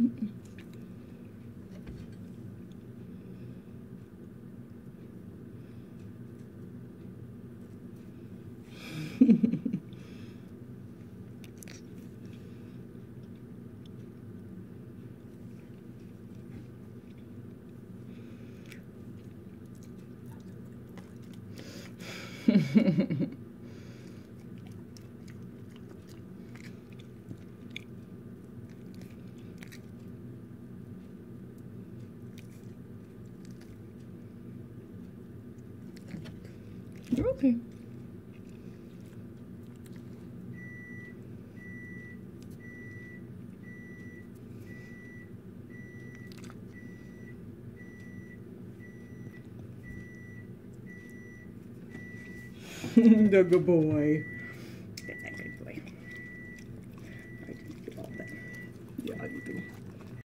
You're okay. The good boy. Good boy. I can do all that. Yeah, you do.